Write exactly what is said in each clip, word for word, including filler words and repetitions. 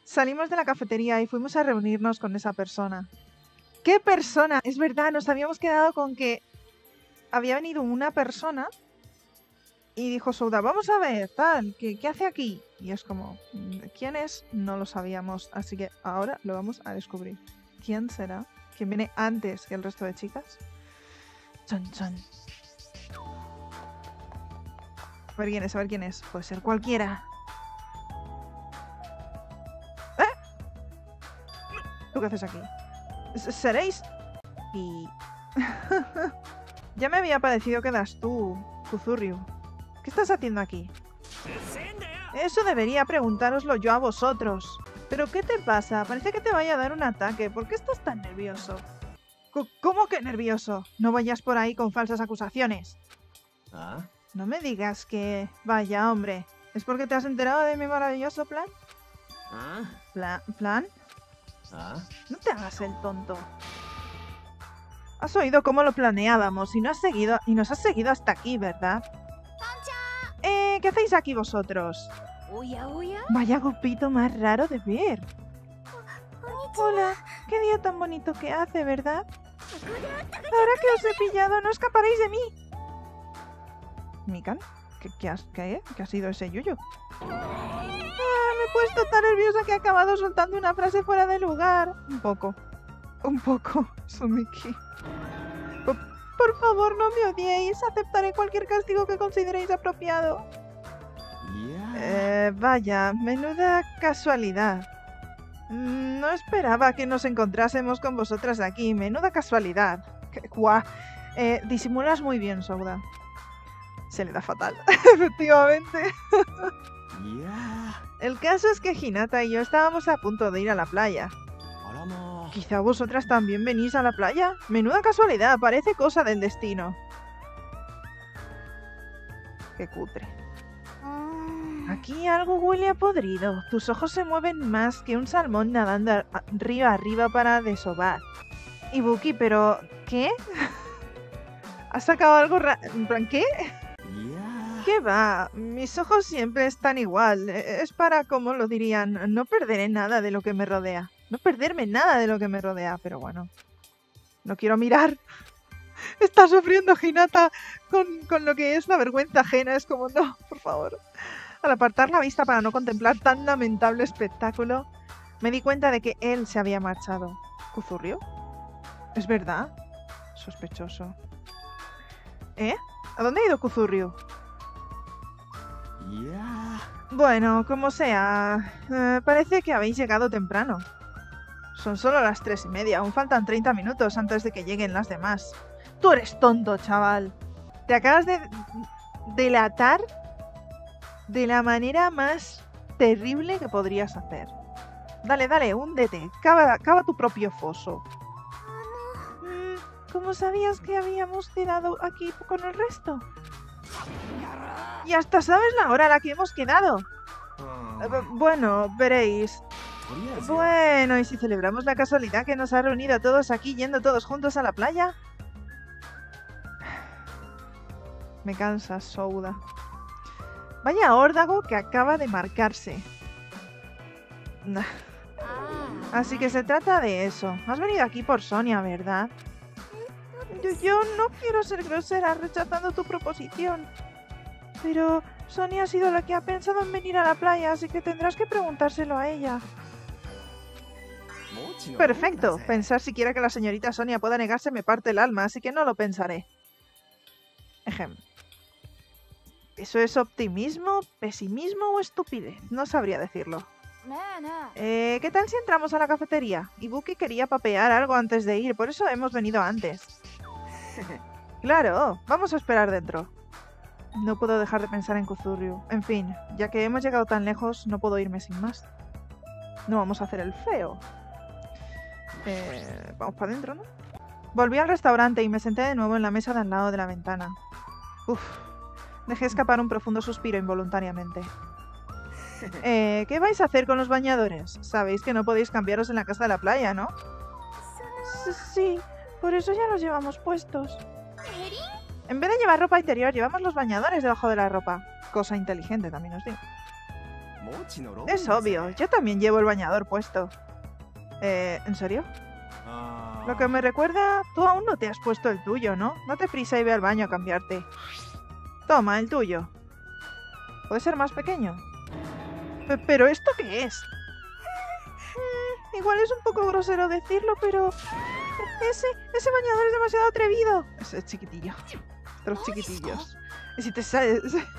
Salimos de la cafetería y fuimos a reunirnos con esa persona. ¿Qué persona? Es verdad, nos habíamos quedado con que había venido una persona y dijo Souda, vamos a ver, tal, ¿qué, qué hace aquí? Y es como, ¿quién es? No lo sabíamos, así que ahora lo vamos a descubrir. ¿Quién será? ¿Quién viene antes que el resto de chicas? Chon, chon. A ver quién es, a ver quién es. Puede ser cualquiera. ¿Eh? ¿Tú qué haces aquí? ¿Seréis? Y... ya me había parecido que eras tú, Kuzuryu. ¿Qué estás haciendo aquí? Eso debería preguntároslo yo a vosotros. ¿Pero qué te pasa? Parece que te vaya a dar un ataque. ¿Por qué estás tan nervioso? ¿Cómo que nervioso? No vayas por ahí con falsas acusaciones. ¿Ah? No me digas que... Vaya, hombre. ¿Es porque te has enterado de mi maravilloso plan? ¿Ah? ¿Pla- ¿Plan? ¿Ah? No te hagas el tonto. Has oído cómo lo planeábamos y, no has seguido, y nos has seguido hasta aquí, ¿verdad? Eh, ¿qué hacéis aquí vosotros? Vaya grupito más raro de ver. Hola, qué día tan bonito que hace, ¿verdad? Ahora que os he pillado, no escaparéis de mí. ¿Mikan? ¿Qué, qué, has, qué, ¿Qué ha sido ese yuyu? Ah, me he puesto tan nerviosa que he acabado soltando una frase fuera de lugar. Un poco. Un poco, Sumiki. Por, por favor, no me odiéis. Aceptaré cualquier castigo que consideréis apropiado. Yeah. Eh, vaya, menuda casualidad. No esperaba que nos encontrásemos con vosotras aquí. Menuda casualidad. Guau. Eh, disimulas muy bien, Souda. Se le da fatal. Efectivamente. Yeah. El caso es que Hinata y yo estábamos a punto de ir a la playa. Arama. ¿Quizá vosotras también venís a la playa? Menuda casualidad, parece cosa del destino. Qué cutre. Aquí algo huele a podrido. Tus ojos se mueven más que un salmón nadando a- a- río arriba para desovar. Ibuki, pero... ¿qué? ¿Has sacado algo ra... en plan, ¿qué? Yeah. ¿Qué va? Mis ojos siempre están igual. Es para, como lo dirían, no perderé nada de lo que me rodea. No perderme nada de lo que me rodea, pero bueno. No quiero mirar. Está sufriendo Hinata con, con lo que es la vergüenza ajena. Es como, no, por favor. Al apartar la vista para no contemplar tan lamentable espectáculo, me di cuenta de que él se había marchado. ¿Kuzuryu? ¿Es verdad? Sospechoso. ¿Eh? ¿A dónde ha ido Kuzuryu? Yeah. Bueno, como sea, eh, parece que habéis llegado temprano. Son solo las tres y media, aún faltan treinta minutos antes de que lleguen las demás. Tú eres tonto, chaval. Te acabas de delatar de la manera más terrible que podrías hacer. Dale, dale, húndete. Cava, cava tu propio foso. Mm, ¿Cómo sabías que habíamos quedado aquí con el resto? Y hasta sabes la hora a la que hemos quedado. Eh, bu- Bueno, veréis. Bueno, ¿y si celebramos la casualidad que nos ha reunido a todos aquí yendo todos juntos a la playa? Me cansas, Souda. Vaya órdago que acaba de marcarse. Nah. Así que se trata de eso. Has venido aquí por Sonia, ¿verdad? Yo, yo no quiero ser grosera rechazando tu proposición. Pero Sonia ha sido la que ha pensado en venir a la playa, así que tendrás que preguntárselo a ella. Perfecto. Pensar siquiera que la señorita Sonia pueda negarse me parte el alma, así que no lo pensaré. Ejem. ¿Eso es optimismo, pesimismo o estupidez? No sabría decirlo. Eh, ¿Qué tal si entramos a la cafetería? Ibuki quería papear algo antes de ir, por eso hemos venido antes. Claro, vamos a esperar dentro. No puedo dejar de pensar en Kuzuryu. En fin, ya que hemos llegado tan lejos, no puedo irme sin más. No vamos a hacer el feo. Eh, vamos para adentro, ¿no? Volví al restaurante y me senté de nuevo en la mesa de al lado de la ventana. Uf, dejé escapar un profundo suspiro involuntariamente. Eh, ¿qué vais a hacer con los bañadores? Sabéis que no podéis cambiaros en la casa de la playa, ¿no? S- Sí, por eso ya los llevamos puestos. En vez de llevar ropa interior, llevamos los bañadores debajo de la ropa. Cosa inteligente, también os digo. Es obvio, yo también llevo el bañador puesto. Eh, ¿en serio? Lo que me recuerda, tú aún no te has puesto el tuyo, ¿no? Date prisa y ve al baño a cambiarte. Toma, el tuyo. ¿Puede ser más pequeño? P- ¿Pero esto qué es? Mm, igual es un poco grosero decirlo, pero... Ese, ese bañador es demasiado atrevido. Ese es chiquitillo. Los chiquitillos. Y si te sale...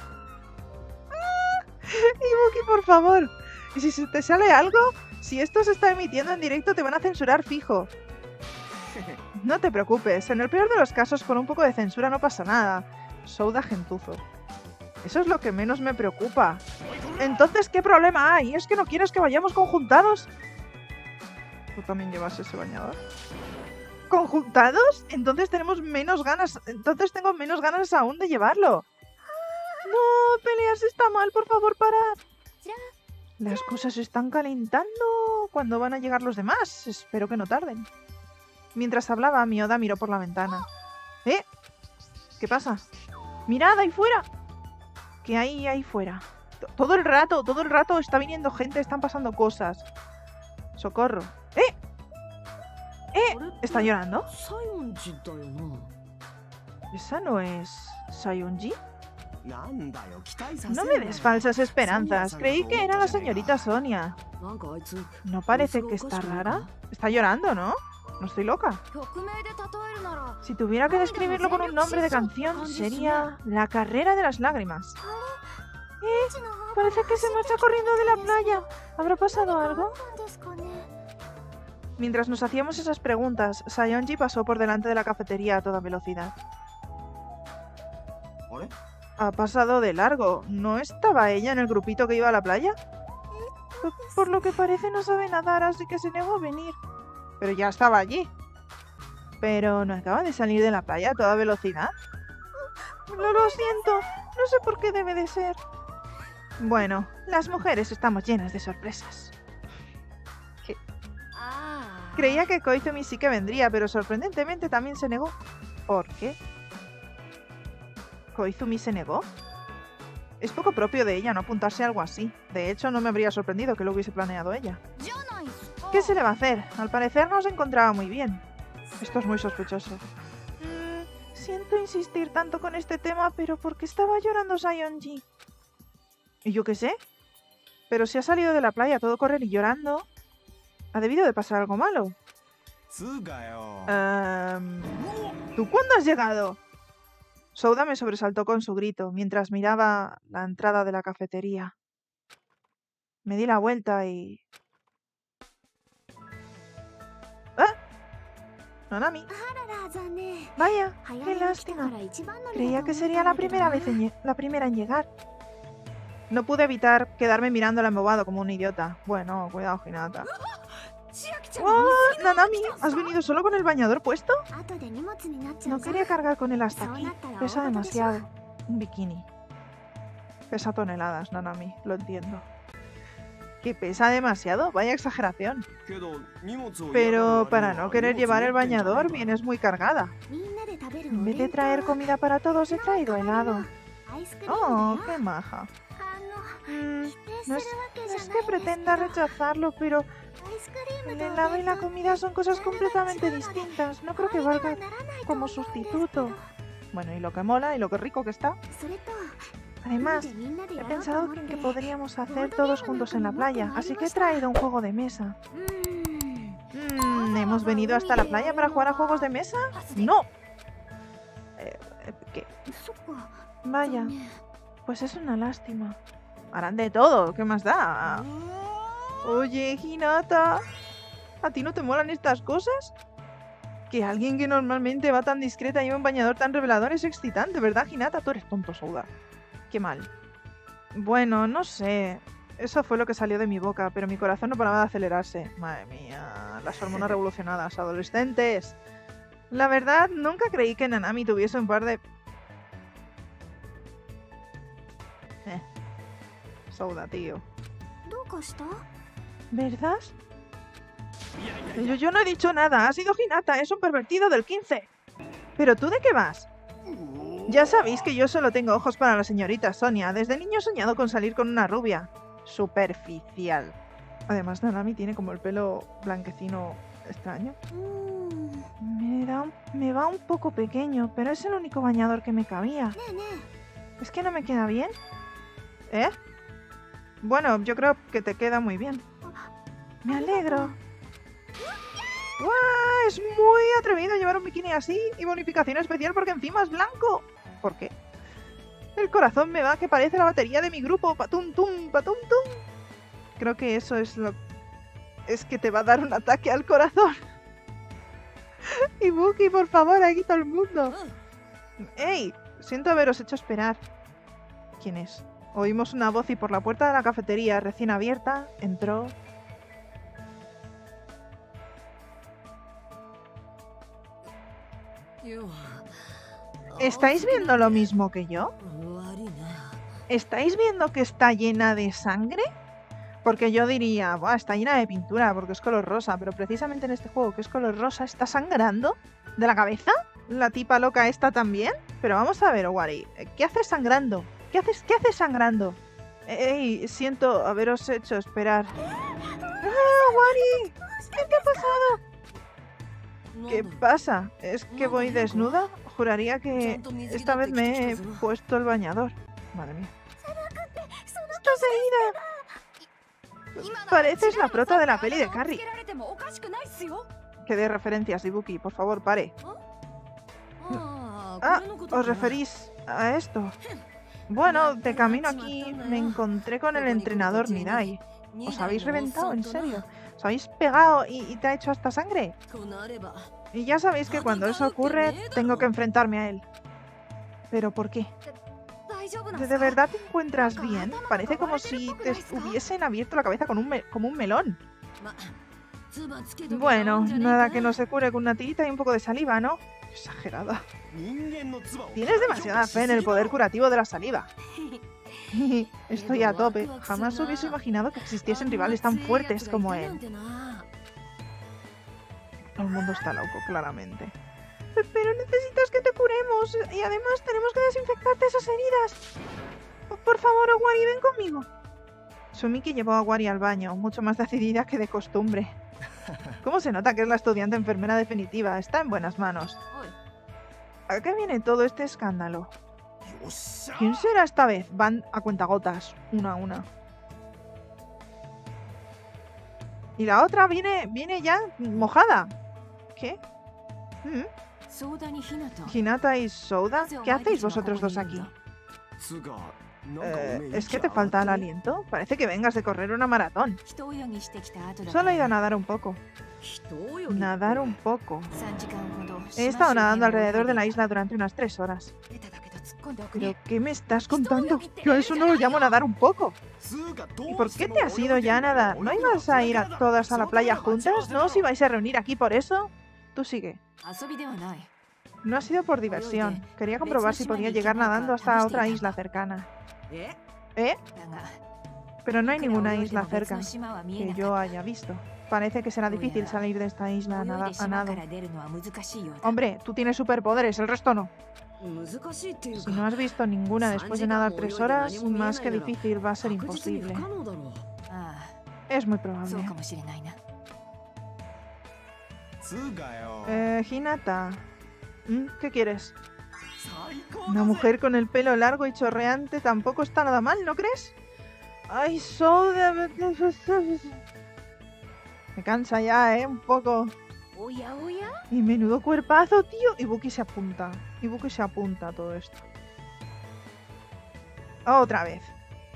¡Ah! Ibuki, por favor. Y si se te sale algo, si esto se está emitiendo en directo, te van a censurar fijo. No te preocupes, en el peor de los casos, con un poco de censura no pasa nada. Souda gentuzo. Eso es lo que menos me preocupa. Entonces, ¿qué problema hay? ¿Es que no quieres que vayamos conjuntados? ¿Tú también llevas ese bañador? ¿Conjuntados? Entonces tenemos menos ganas. Entonces tengo menos ganas aún de llevarlo. No, pelearse está mal, por favor, parad. Las cosas se están calentando. ¿Cuándo van a llegar los demás? Espero que no tarden. Mientras hablaba, Mioda miró por la ventana. ¿Eh? ¿Qué pasa? ¡Mirad, ahí fuera! ¿Qué hay ahí fuera? Todo el rato, todo el rato está viniendo gente, están pasando cosas. ¡Socorro! ¡Eh! ¡Eh! ¿Está llorando? ¿Esa no es Sayonji? No me des falsas esperanzas. Creí que era la señorita Sonia. ¿No parece que está rara? Está llorando, ¿no? No estoy loca. Si tuviera que describirlo con un nombre de canción, sería La carrera de las lágrimas. ¿Eh? Parece que se marcha corriendo de la playa. ¿Habrá pasado algo? Mientras nos hacíamos esas preguntas, Sayonji pasó por delante de la cafetería a toda velocidad. Ha pasado de largo. ¿No estaba ella en el grupito que iba a la playa? P- por lo que parece no sabe nadar, así que se negó a venir. Pero ya estaba allí. ¿Pero no acaba de salir de la playa a toda velocidad? No lo siento. No sé por qué debe de ser. Bueno, las mujeres estamos llenas de sorpresas. ¿Qué? Creía que Koizumi sí que vendría, pero sorprendentemente también se negó. ¿Por qué? ¿Koizumi se negó? Es poco propio de ella no apuntarse a algo así. De hecho, no me habría sorprendido que lo hubiese planeado ella. ¿Qué se le va a hacer? Al parecer no se encontraba muy bien. Esto es muy sospechoso. Mm, siento insistir tanto con este tema, pero ¿por qué estaba llorando Sayonji? ¿Y yo qué sé? Pero si ha salido de la playa a todo correr y llorando, ha debido de pasar algo malo. Um, ¿Tú cuándo has llegado? Souda me sobresaltó con su grito mientras miraba la entrada de la cafetería. Me di la vuelta y... ¡Ah! ¡Nanami! Vaya, qué lástima. Creía que sería la primera vez en la primera en llegar. No pude evitar quedarme mirándola embobado como un idiota. Bueno, cuidado, Hinata. ¡Oh, Nanami! ¿Has venido solo con el bañador puesto? No quería cargar con él hasta aquí. Pesa demasiado. Un bikini. Pesa toneladas, Nanami. Lo entiendo. ¿Que pesa demasiado? Vaya exageración. Pero para no querer llevar el bañador, vienes muy cargada. En vez de traer comida para todos, he traído helado. Oh, qué maja. Mm, no, es, no es que pretenda rechazarlo, pero el helado y la comida son cosas completamente distintas. No creo que valga como sustituto. Bueno, y lo que mola y lo que rico que está. Además, he pensado en que podríamos hacer todos juntos en la playa, así que he traído un juego de mesa. Mm, ¿Hemos venido hasta la playa para jugar a juegos de mesa? ¡No! Eh, ¿Qué? Vaya, pues es una lástima. Harán de todo, ¿qué más da? Oye, Hinata, ¿a ti no te molan estas cosas? Que alguien que normalmente va tan discreta y lleva un bañador tan revelador es excitante, ¿verdad, Hinata? Tú eres tonto, Souda. Qué mal. Bueno, no sé. Eso fue lo que salió de mi boca, pero mi corazón no paraba de acelerarse. Madre mía, las hormonas revolucionadas, adolescentes. La verdad, nunca creí que Nanami tuviese un par de... Eh. Souda, tío. ¿Verdad? Yo, yo no he dicho nada. Ha sido Hinata, es un pervertido del quince. ¿Pero tú de qué vas? Ya sabéis que yo solo tengo ojos para la señorita Sonia. Desde niño he soñado con salir con una rubia. superficial. Además, Nanami tiene como el pelo blanquecino extraño. Me, da un, me va un poco pequeño, pero es el único bañador que me cabía. ¿Es que no me queda bien? ¿Eh? Bueno, yo creo que te queda muy bien. Me alegro. ¡Guau! Es muy atrevido llevar un bikini así y bonificación especial porque encima es blanco. ¿Por qué? El corazón me va que parece la batería de mi grupo. Patum tum, patum tum. Creo que eso es lo... Es que te va a dar un ataque al corazón. Ibuki, por favor, aquí todo el mundo. ¡Ey! Siento haberos hecho esperar. ¿Quién es? Oímos una voz y por la puerta de la cafetería recién abierta entró... ¿Estáis viendo lo mismo que yo? ¿Estáis viendo que está llena de sangre? Porque yo diría, buah, está llena de pintura porque es color rosa, pero precisamente en este juego que es color rosa está sangrando de la cabeza. ¿La tipa loca esta también? Pero vamos a ver, Owari, ¿qué haces sangrando? ¿Qué haces, qué haces sangrando? Ey, siento haberos hecho esperar. ¡Ah, Owari! ¿Qué te ha pasado? ¿Qué pasa? ¿Es que voy desnuda? Juraría que esta vez me he puesto el bañador. Madre mía. ¡Estás herida! Pareces la prota de la peli de Carrie. Que de referencias, Ibuki. Por favor, pare. Ah, ¿os referís a esto? Bueno, de camino aquí me encontré con el entrenador Mirai. ¿Os habéis reventado? ¿En serio? ¿Os habéis pegado y, y te ha hecho hasta sangre? Y ya sabéis que cuando eso ocurre, tengo que enfrentarme a él. ¿Pero por qué? ¿De, de verdad te encuentras bien? Parece como si te hubiesen abierto la cabeza con un me como un melón. Bueno, nada que no se cure con una tirita y un poco de saliva, ¿no? Exagerada. Tienes demasiada fe en el poder curativo de la saliva. Estoy a tope. Jamás hubiese imaginado que existiesen rivales tan fuertes como él. El mundo está loco, claramente. Pero necesitas que te curemos. Y además tenemos que desinfectarte esas heridas. Por favor, Owari, ven conmigo. Sumiki llevó a Owari al baño, mucho más decidida que de costumbre. ¿Cómo se nota que es la estudiante enfermera definitiva? Está en buenas manos. ¿A qué viene todo este escándalo? ¿Quién será esta vez? Van a cuentagotas, una a una. Y la otra viene, viene ya mojada. ¿Qué? ¿Mm? Hinata y Souda, ¿qué hacéis vosotros dos aquí? Eh, ¿Es que te falta el aliento? Parece que vengas de correr una maratón. Solo he ido a nadar un poco. Nadar un poco. He estado nadando alrededor de la isla durante unas tres horas. ¿Pero qué me estás contando? Yo a eso no lo llamo nadar un poco. ¿Y por qué te has ido ya a nadar? ¿No ibas a ir a todas a la playa juntas? ¿No os ibais a reunir aquí por eso? Tú sigue. No ha sido por diversión. Quería comprobar si podía llegar nadando hasta otra isla cercana. ¿Eh? Pero no hay ninguna isla cerca que yo haya visto. Parece que será difícil salir de esta isla a, nada, a nado. Hombre, tú tienes superpoderes, el resto no. Si no has visto ninguna después de nadar tres horas, más que difícil va a ser imposible. Es muy probable. Eh, Hinata. ¿Qué quieres? Una mujer con el pelo largo y chorreante tampoco está nada mal, ¿no crees? Ay, Souda. Me cansa ya, ¿eh? Un poco. Y menudo cuerpazo, tío. Ibuki se apunta. Ibuki se apunta a todo esto. Otra vez.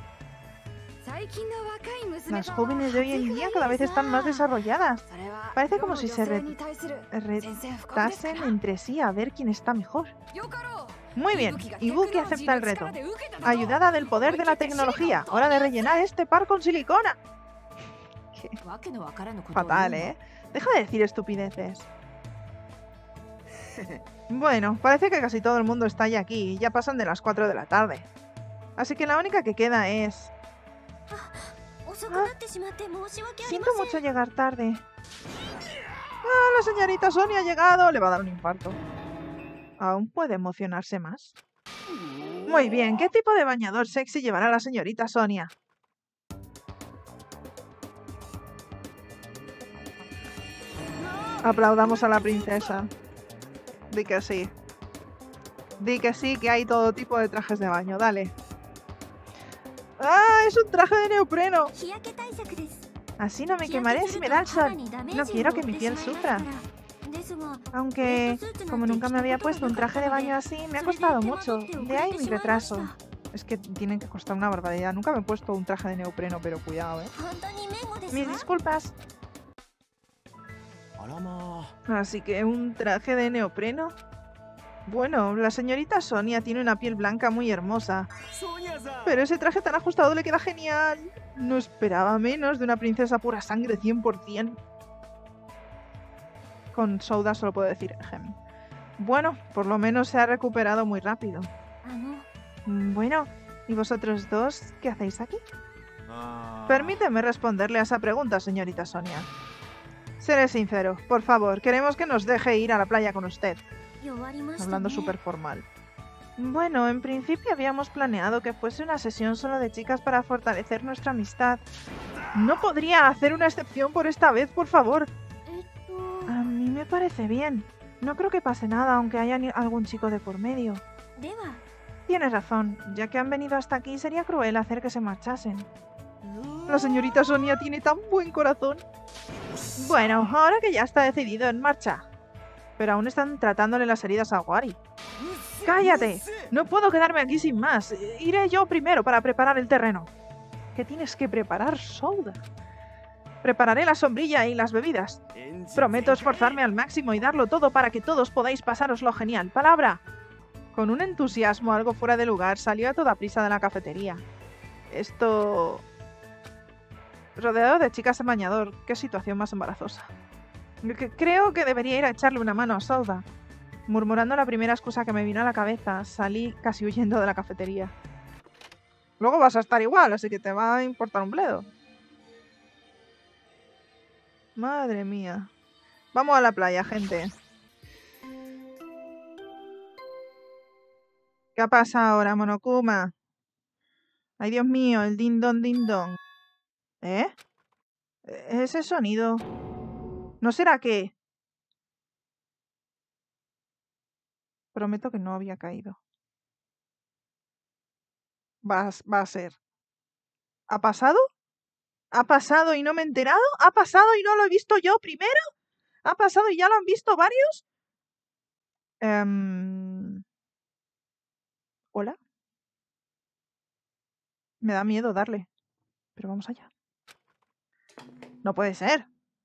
Las jóvenes de hoy en día cada vez están más desarrolladas. Parece como si se re retasen entre sí a ver quién está mejor. Muy bien, Ibuki acepta el reto. Ayudada del poder de la tecnología. Hora de rellenar este par con silicona. ¿Qué? Fatal, ¿eh? Deja de decir estupideces. Bueno, parece que casi todo el mundo está ya aquí y ya pasan de las cuatro de la tarde. Así que la única que queda es... Ah, siento mucho llegar tarde. Ah, la señorita Sonia ha llegado. Le va a dar un infarto. ¿Aún puede emocionarse más? Muy bien, ¿qué tipo de bañador sexy llevará la señorita Sonia? Aplaudamos a la princesa. Di que sí. Di que sí, que hay todo tipo de trajes de baño. Dale. ¡Ah! Es un traje de neopreno. Así no me quemaré si me da el sol. No quiero que mi piel sufra. Aunque, como nunca me había puesto un traje de baño así, me ha costado mucho. De ahí mi retraso. Es que tienen que costar una barbaridad. Nunca me he puesto un traje de neopreno, pero cuidado, ¿eh? Mis disculpas. Así que un traje de neopreno. Bueno, la señorita Sonia tiene una piel blanca muy hermosa. Pero ese traje tan ajustado le queda genial. No esperaba menos de una princesa pura sangre cien por cien. Con Souda solo puedo decir gem. Bueno, por lo menos se ha recuperado muy rápido. Bueno, ¿y vosotros dos qué hacéis aquí? Permíteme responderle a esa pregunta, señorita Sonia. Seré sincero, por favor, queremos que nos deje ir a la playa con usted. Hablando súper formal. Bueno, en principio habíamos planeado que fuese una sesión solo de chicas para fortalecer nuestra amistad. ¿No podría hacer una excepción por esta vez, por favor? A mí me parece bien. No creo que pase nada, aunque haya algún chico de por medio. Tienes razón. Ya que han venido hasta aquí, sería cruel hacer que se marchasen. La señorita Sonia tiene tan buen corazón. Bueno, ahora que ya está decidido, en marcha. Pero aún están tratándole las heridas a Wari. ¡Cállate! No puedo quedarme aquí sin más. Iré yo primero para preparar el terreno. ¿Qué tienes que preparar, Souda? Prepararé la sombrilla y las bebidas. Prometo esforzarme al máximo y darlo todo para que todos podáis pasároslo genial. ¡Palabra! Con un entusiasmo algo fuera de lugar, salió a toda prisa de la cafetería. Esto... Rodeado de chicas en bañador. Qué situación más embarazosa. Creo que debería ir a echarle una mano a Souda. Murmurando la primera excusa que me vino a la cabeza, salí casi huyendo de la cafetería. Luego vas a estar igual, así que te va a importar un bledo. Madre mía. Vamos a la playa, gente. ¿Qué pasa ahora, Monokuma? Ay, Dios mío, el din don din don. ¿Eh? Ese sonido... ¿No será que...? Prometo que no había caído. Va, va a ser. ¿Ha pasado? ¿Ha pasado y no me he enterado? ¿Ha pasado y no lo he visto yo primero? ¿Ha pasado y ya lo han visto varios? Um... ¿Hola? Me da miedo darle. Pero vamos allá. No puede ser.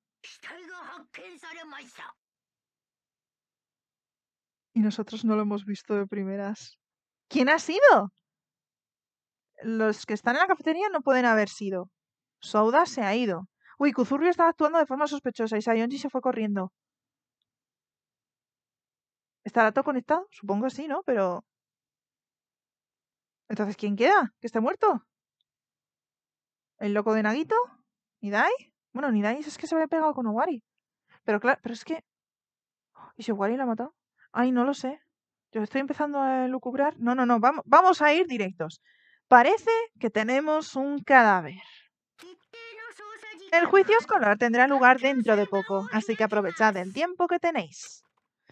Y nosotros no lo hemos visto de primeras. ¿Quién ha sido? Los que están en la cafetería no pueden haber sido. Souda se ha ido. Uy, Kuzuryu estaba actuando de forma sospechosa y Sayonji se fue corriendo. ¿Estará todo conectado? Supongo que sí, ¿no? Pero... Entonces, ¿quién queda? ¿Que esté muerto? ¿El loco de Nagito? ¿Nidai? Bueno, Nidai es que se había pegado con Owari. Pero claro, pero es que... ¿Y si Owari la ha matado? Ay, no lo sé. Yo estoy empezando a lucubrar. No, no, no. Vamos, vamos a ir directos. Parece que tenemos un cadáver. El juicio escolar tendrá lugar dentro de poco, así que aprovechad el tiempo que tenéis.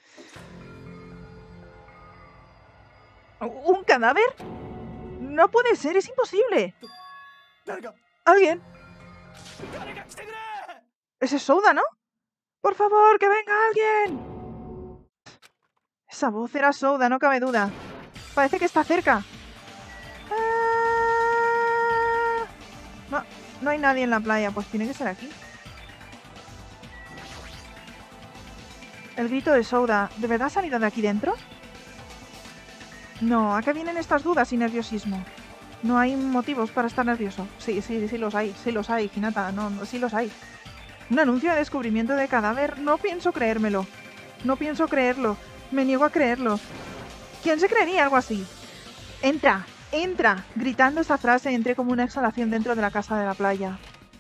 ¿Un cadáver? No puede ser, es imposible. ¿Alguien? Ese es Souda, ¿no? ¡Por favor, que venga alguien! Esa voz era Souda, no cabe duda. Parece que está cerca. Ah... No, no hay nadie en la playa, pues tiene que ser aquí. El grito de Souda, ¿de verdad ha salido de aquí dentro? No, ¿a qué vienen estas dudas y nerviosismo? No hay motivos para estar nervioso. Sí, sí, sí los hay, sí los hay, Hinata, no, no, sí los hay. ¿Un anuncio de descubrimiento de cadáver? No pienso creérmelo. No pienso creerlo. Me niego a creerlo. ¿Quién se creería algo así? ¡Entra! ¡Entra! Gritando esa frase entré como una exhalación dentro de la casa de la playa.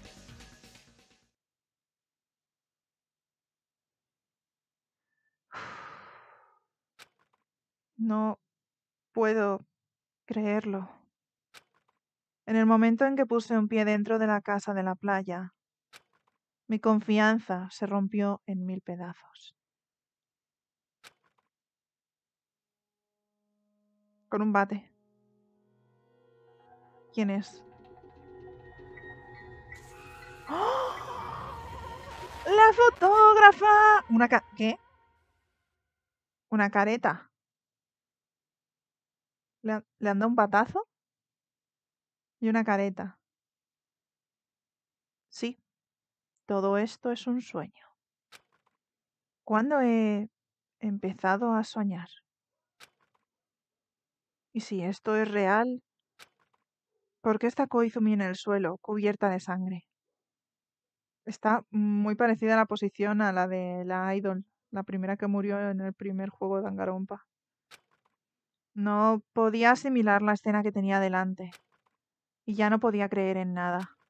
No puedo creerlo. En el momento en que puse un pie dentro de la casa de la playa, Mi confianza se rompió en mil pedazos. Con un bate. ¿Quién es? ¡Oh! ¡La fotógrafa! Una ca... ¿Qué? Una careta. ¿Le, han- ¿Le han dado un batazo? Y una careta. Sí, todo esto es un sueño. ¿Cuándo he empezado a soñar? Y si esto es real, ¿por qué está Koizumi en el suelo, cubierta de sangre? Está muy parecida a la posición a la de la idol, la primera que murió en el primer juego de Danganronpa. No podía asimilar la escena que tenía delante, y ya no podía creer en nada.